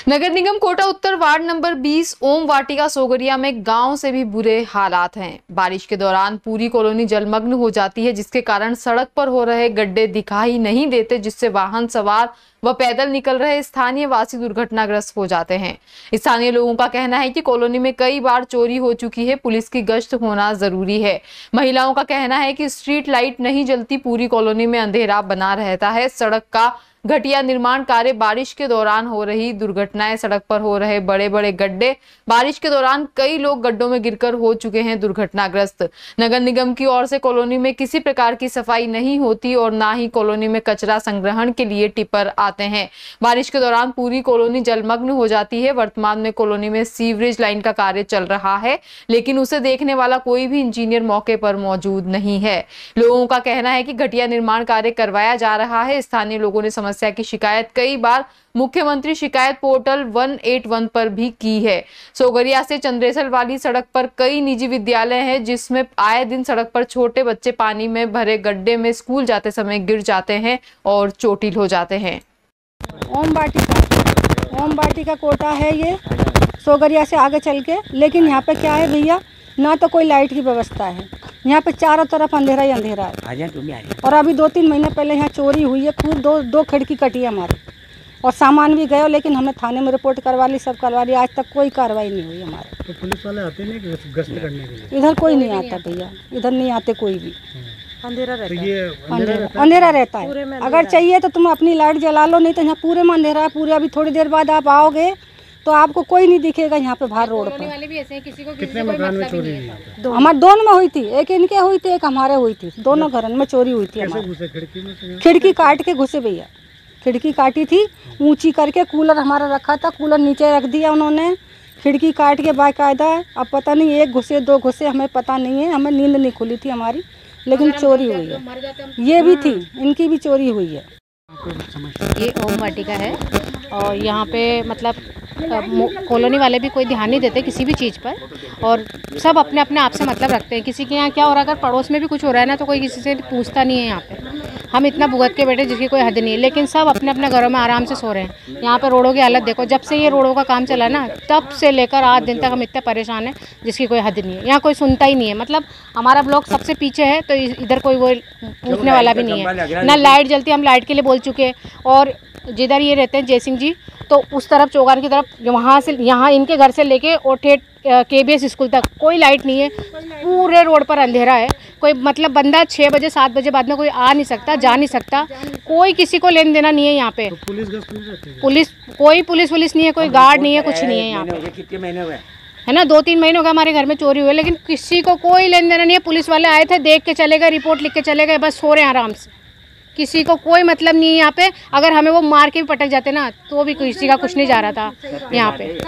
नगर निगम कोटा उत्तर ward number 20 Om Vatika Sogaria में गांव से भी बुरे हालात हैं। बारिश के दौरान पूरी कॉलोनी जलमग्न हो जाती है, जिसके कारण सड़क पर हो रहे गड्ढे दिखाई नहीं देते, जिससे वाहन सवार व पैदल निकल रहे स्थानीय वासी दुर्घटनाग्रस्त हो जाते हैं। स्थानीय लोगों का कहना है कि कॉलोनी में कई बार चोरी हो चुकी है, पुलिस की गश्त होना जरूरी है। महिलाओं का कहना है कि स्ट्रीट लाइट नहीं जलती, पूरी कॉलोनी में अंधेरा बना रहता है। सड़क का घटिया निर्माण कार्य, बारिश के दौरान हो रही दुर्घटनाएं, सड़क पर हो रहे बड़े बड़े गड्ढे, बारिश के दौरान कई लोग गड्ढों में गिरकर हो चुके हैं दुर्घटनाग्रस्त। नगर निगम की ओर से कॉलोनी में किसी प्रकार की सफाई नहीं होती और ना ही कॉलोनी में कचरा संग्रहण के लिए टिपर आते हैं। बारिश के दौरान पूरी कॉलोनी जलमग्न हो जाती है। वर्तमान में कॉलोनी में सीवरेज लाइन का कार्य चल रहा है, लेकिन उसे देखने वाला कोई भी इंजीनियर मौके पर मौजूद नहीं है। लोगों का कहना है कि घटिया निर्माण कार्य करवाया जा रहा है। स्थानीय लोगों ने समस्या की शिकायत कई बार मुख्यमंत्री शिकायत पोर्टल 181 पर भी की है। सोगरिया से चंद्रेसल वाली सड़क पर कई निजी विद्यालय हैं, जिसमें आए दिन सड़क पर छोटे बच्चे पानी में भरे गड्ढे में स्कूल जाते समय गिर जाते हैं और चोटिल हो जाते हैं। ओम वाटिका कोटा है ये, सोगरिया से आगे चल के। लेकिन यहाँ पे क्या है भैया, ना तो कोई लाइट की व्यवस्था है, यहाँ पे चारों तरफ अंधेरा ही अंधेरा है। और अभी 2-3 महीने पहले यहाँ चोरी हुई है, खूब दो खिड़की कटी है हमारी, और सामान भी गए। लेकिन हमने थाने में रिपोर्ट करवा ली, सब करवा ली, आज तक कोई कार्रवाई नहीं हुई हमारे। तो पुलिस वाले आते नहीं गश्त करने के लिए? इधर कोई नहीं आता भैया, इधर नहीं आते कोई भी। अंधेरा रहता है। अंधेरा रहता है। अगर चाहिए तो तुम अपनी लाइट जला लो, नहीं तो यहाँ पूरे में अंधेरा है। पूरे अभी थोड़ी देर बाद आप आओगे तो आपको कोई नहीं दिखेगा यहाँ पे बाहर रोड पर। वाले भी ऐसे हैं, किसी को कितने मकान में चोरी हुई है? हमारे दोनों में हुई थी, एक इनके हुई थी, एक हमारे हुई थी। दोनों घरों में चोरी हुई थी हमारे। खिड़की काट के घुसे भैया, खिड़की काटी थी ऊंची करके। कूलर हमारा रखा था, कूलर नीचे रख दिया उन्होंने, खिड़की काट के बाकायदा। अब पता नहीं एक घुसे 2 घुसे, हमें पता नहीं है, हमें नींद नहीं खुली थी हमारी, लेकिन चोरी हुई है। ये भी थी, इनकी भी चोरी हुई है। ये ओम वाटिका है और यहाँ पे मतलब कॉलोनी वाले भी कोई ध्यान नहीं देते किसी भी चीज़ पर, और सब अपने अपने आप से मतलब रखते हैं। किसी के यहाँ क्या हो रहा है, अगर पड़ोस में भी कुछ हो रहा है ना, तो कोई किसी से पूछता नहीं है। यहाँ पे हम इतना भुगत के बैठे जिसकी कोई हद नहीं है, लेकिन सब अपने अपने घरों में आराम से सो रहे हैं। यहाँ पे रोडों की हालत देखो, जब से ये रोडों का काम चला ना, तब से लेकर आज दिन तक हम इतने परेशान हैं जिसकी कोई हद नहीं है। यहाँ कोई सुनता ही नहीं है, मतलब हमारा ब्लॉक सबसे पीछे है, तो इधर कोई वो पूछने वाला भी नहीं है। ना लाइट जलती, हम लाइट के लिए बोल चुके हैं। और जिधर ये रहते हैं जय सिंह जी, तो उस तरफ चौगान की तरफ, वहाँ से यहाँ इनके घर से लेके और ठेठ KBS स्कूल तक कोई लाइट नहीं है। पूरे रोड पर अंधेरा है। कोई मतलब बंदा 6 बजे 7 बजे बाद में कोई आ नहीं सकता, जा नहीं सकता, कोई किसी को लेन देना नहीं है यहाँ पे। तो पुलिस गश्त नहीं रहती है? पुलिस नहीं है, कोई गार्ड नहीं है, कुछ नहीं है यहाँ पे। कितने महीने हुए है ना, 2-3 महीनों का हमारे घर में चोरी हुई, लेकिन किसी को कोई लेन देना नहीं है। पुलिस वाले आए थे, देख के चले गए, रिपोर्ट लिख के चले गए, बस सो रहे हैं आराम से। किसी को कोई मतलब नहीं है यहाँ पे। अगर हमें वो मार के भी पटक जाते ना, तो भी किसी का कुछ नहीं जा रहा था यहाँ पे।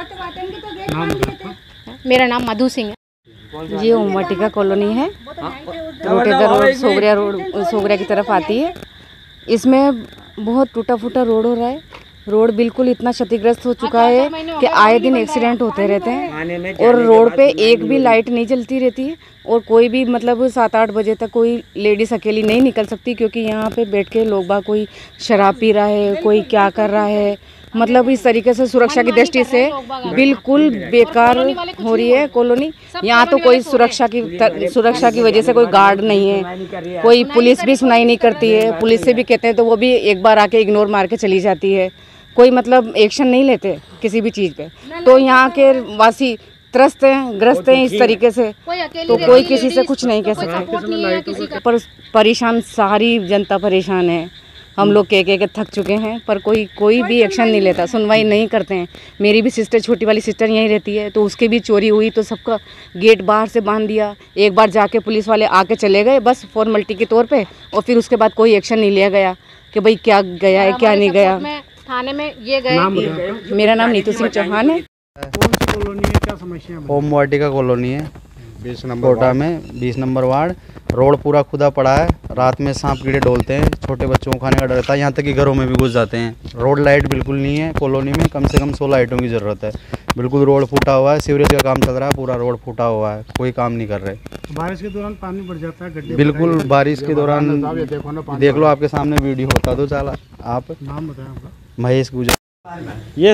मेरा नाम मधु सिंह है। ये ओम वाटिका कॉलोनी है, रोड सोगरिया की तरफ आती है। इसमें बहुत टूटा फूटा रोड हो रहा है। रोड बिल्कुल इतना क्षतिग्रस्त हो चुका है कि आए दिन एक्सीडेंट होते रहते हैं, और रोड पे एक भी लाइट नहीं जलती रहती है। और कोई भी मतलब 7-8 बजे तक कोई लेडीज़ अकेली नहीं निकल सकती, क्योंकि यहाँ पे बैठ के लोग बाग कोई शराब पी रहा है, कोई क्या कर रहा है। मतलब इस तरीके से सुरक्षा की दृष्टि से बिल्कुल बेकार हो रही है कॉलोनी। यहाँ तो कोई सुरक्षा की वजह से कोई गार्ड नहीं है, कोई पुलिस भी सुनाई नहीं करती है। पुलिस से भी कहते हैं तो वो भी एक बार आके इग्नोर मार के चली जाती है। कोई मतलब एक्शन नहीं लेते किसी भी चीज़ पे। तो यहाँ के वासी त्रस्त हैं, ग्रस्त हैं इस तरीके से, तो कोई किसी से कुछ नहीं कह सकते। पर परेशान सारी जनता परेशान है। हम लोग कह के थक चुके हैं, पर कोई भी एक्शन नहीं लेता, सुनवाई नहीं करते हैं। मेरी भी सिस्टर, छोटी वाली सिस्टर यहीं रहती है, तो उसकी भी चोरी हुई, तो सबका गेट बाहर से बांध दिया। एक बार जाके पुलिस वाले आके चले गए, बस फॉर्मेलिटी के तौर पे, और फिर उसके बाद कोई एक्शन नहीं लिया गया कि भाई क्या गया है क्या नहीं गया। थाने में ये गए। मेरा नाम नीतू सिंह चौहान है। कौन सी कॉलोनी है, क्या समस्या है? ओम वाटिका कॉलोनी है, 20 नंबर कोटा में, 20 नंबर वार्ड। रोड पूरा खुदा पड़ा है, रात में सांप कीड़े डोलते हैं, छोटे बच्चों को खाने का डर रहता है, यहाँ तक कि घरों में भी घुस जाते हैं। रोड लाइट बिल्कुल नहीं है कॉलोनी में, कम से कम 16 लाइटों की ज़रूरत है। बिल्कुल रोड फूटा हुआ है, सीवरेज का काम चल रहा है, पूरा रोड फूटा हुआ है, कोई काम नहीं कर रहे। बारिश के दौरान पानी बढ़ जाता है, गड्ढे? बिल्कुल बारिश के दौरान देख लो, आपके सामने वीडियो होता तो चला। आप नाम बताएं आपका? महेश गुजर। ये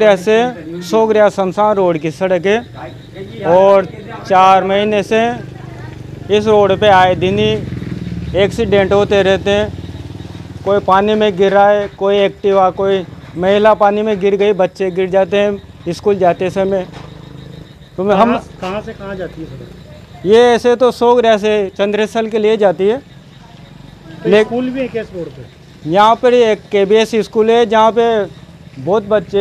सोगरिया शमशान रोड की सड़क है और 4 महीने से इस रोड पे आए दिन ही एक्सीडेंट होते रहते हैं। कोई पानी में गिर रहा है, कोई एक्टिवा, कोई महिला पानी में गिर गई, बच्चे गिर जाते हैं स्कूल जाते समय। तो हम कहाँ से कहाँ जाती है सड़क? ये ऐसे तो सोगरिया से चंद्रेश्वर के लिए जाती है। स्कूल भी है क्या इस रोड पे? यहाँ पर एक KBS स्कूल है जहाँ पे बहुत बच्चे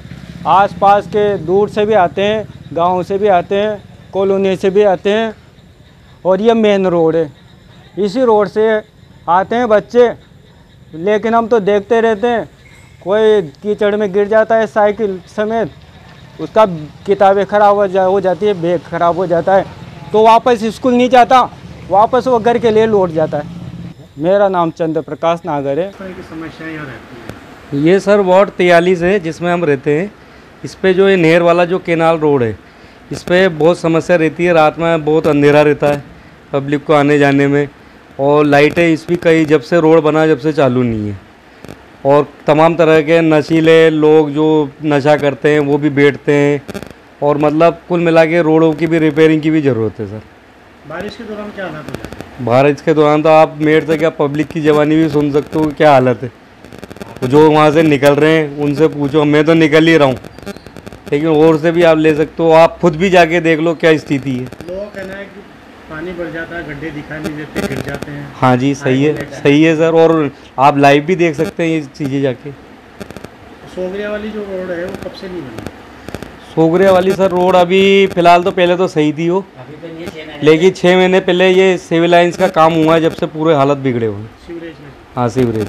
आसपास के दूर से भी आते हैं, गांव से भी आते हैं, कॉलोनी से भी आते हैं। और ये मेन रोड है, इसी रोड से आते हैं बच्चे। लेकिन हम तो देखते रहते हैं, कोई कीचड़ में गिर जाता है साइकिल समेत, उसका किताबें ख़राब हो जाती है, बैग ख़राब हो जाता है, तो वापस स्कूल नहीं जाता, वापस वो घर के लिए लौट जाता है। मेरा नाम चंद्र प्रकाश नागर है। समस्याएं यहाँ रहती हैं? ये सर वार्ड 43 है जिसमें हम रहते हैं। इस पे जो ये नहर वाला जो केनाल रोड है, इस पे बहुत समस्या रहती है। रात में बहुत अंधेरा रहता है पब्लिक को आने जाने में, और लाइटें इस भी कई जब से रोड बना जब से चालू नहीं है। और तमाम तरह के नशीले लोग जो नशा करते हैं वो भी बैठते हैं, और मतलब कुल मिला के रोडों की भी रिपेयरिंग की भी ज़रूरत है सर। बारिश के दौरान क्या हालत हो जाती है? बारिश के दौरान तो आप मेयर से क्या पब्लिक की जवानी भी सुन सकते हो क्या हालत है। जो वहाँ से निकल रहे हैं उनसे पूछो, मैं तो निकल ही रहा हूँ, लेकिन और से भी आप ले सकते हो, आप खुद भी जाके देख लो क्या स्थिति है। लोगों का कहना है कि पानी बढ़ जाता है, गड्ढे दिखाई नहीं देते, गिर जाते हैं। हाँ जी, सही है सर, और आप लाइव भी देख सकते हैं ये चीज़ें जाके। सोगरिया वाली जो रोड है वो कब से नहीं बनी? सोगरिया वाली सर रोड अभी फ़िलहाल तो पहले तो सही थी वो, लेकिन 6 महीने पहले ये सिविल लाइन्स का काम हुआ है जब से पूरे हालत बिगड़े हुए हैं। सीवरेज में? हाँ सीवरेज।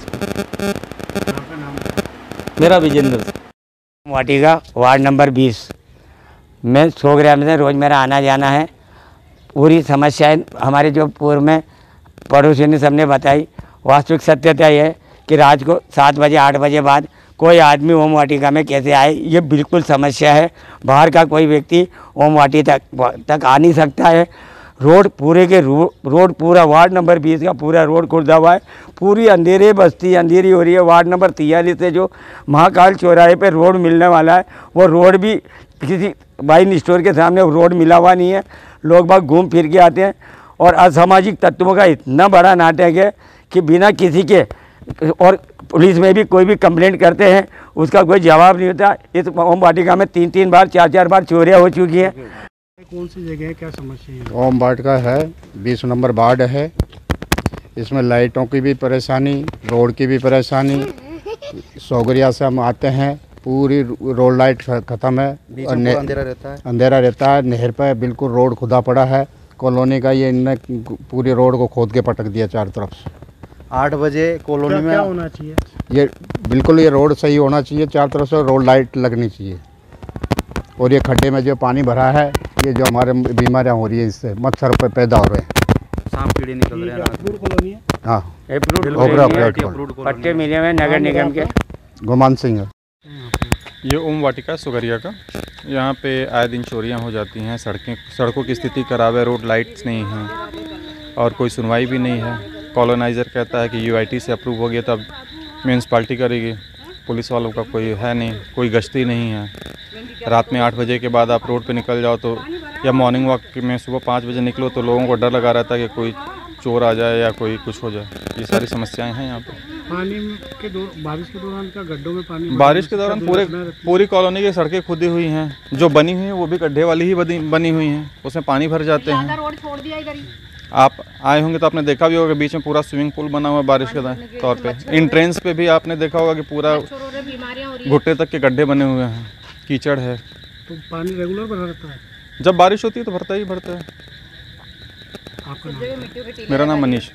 आपका नाम? मेरा विजेंद्र। वाटिका वार्ड नंबर 20 में सोगरिया में से रोज़ मेरा आना जाना है। पूरी समस्याएं हमारे जो पूर्व में पड़ोसियों ने सबने बताई। वास्तविक सत्यता ये है कि रात को 7 बजे 8 बजे बाद कोई आदमी ओम वाटिका में कैसे आए, ये बिल्कुल समस्या है। बाहर का कोई व्यक्ति ओम वाटिका तक आ नहीं सकता है। रोड पूरे के रोड पूरा वार्ड नंबर 20 का पूरा रोड खुदा हुआ है। पूरी अंधेरे बस्ती अंधेरी हो रही है। वार्ड नंबर 43 से जो महाकाल चौराहे पे रोड मिलने वाला है, वो रोड भी किसी वाइन स्टोर के सामने रोड मिला हुआ नहीं है। लोग बाग घूम फिर के आते हैं, और असामाजिक तत्वों का इतना बड़ा नाटक है कि बिना किसी के, और पुलिस में भी कोई भी कंप्लेंट करते हैं उसका कोई जवाब नहीं होता। इस ओम वाटिका में 3-3 बार 4-4 बार चोरियाँ हो चुकी हैं। कौन सी जगह है, क्या समस्या है? ओम वाटिका है, 20 नंबर वार्ड है। इसमें लाइटों की भी परेशानी, रोड की भी परेशानी। सोगरिया से हम आते हैं, पूरी रोड लाइट ख़त्म है, अंधेरा रहता है। नहर पर बिल्कुल रोड खुदा पड़ा है। कॉलोनी का ये इनने पूरी रोड को खोद के पटक दिया चारों तरफ से। 8 बजे कॉलोनी में क्या होना चाहिए? ये बिल्कुल ये रोड सही होना चाहिए, चारों तरफ से रोड लाइट लगनी चाहिए। और ये खड्डे में जो पानी भरा है, ये जो हमारे बीमारियां हो रही है, इससे मच्छर पे पैदा हो रहे हैं, सांप कीड़े निकल रहे हैं। अप्रूव कॉलोनी है? हाँ, पट्टे मिले हुए नगर निगम के। गुमान सिंह है। ये ओम वाटिका सोगरिया का, यहाँ पे आए दिन चोरियाँ हो जाती हैं। सड़कों की स्थिति खराब है, रोड लाइट्स नहीं हैं और कोई सुनवाई भी नहीं है। कॉलोनाइज़र कहता है कि UIT से अप्रूव हो गया तब म्यूनसिपाल्टी करेगी। पुलिस वालों का कोई है नहीं, कोई गश्ती नहीं है। रात में 8 बजे के बाद आप रोड पे निकल जाओ तो, या मॉर्निंग वॉक में सुबह 5 बजे निकलो तो लोगों को डर लगा रहता है कि कोई चोर आ जाए या कोई कुछ हो जाए। ये सारी समस्याएं हैं यहाँ पे। पानी के बारिश के दौरान क्या गड्ढों में पानी? बारिश के दौरान पूरी कॉलोनी की सड़कें खुदी हुई हैं, जो बनी हुई हैं वो भी गड्ढे वाली ही बनी हुई हैं, उसमें पानी भर जाते हैं। रोड छोड़ दिया इधर ही। आप आए होंगे तो आपने देखा भी होगा, बीच में पूरा स्विमिंग पूल बना हुआ है बारिश के तौर पे। एंट्रेंस पे भी आपने देखा होगा कि पूरा घुट्टे तक के गड्ढे बने हुए हैं, कीचड़ है। तो पानी रेगुलर भरा रहता है? जब बारिश होती है तो भरता ही भरता है। आपका नाम? मेरा नाम मनीष।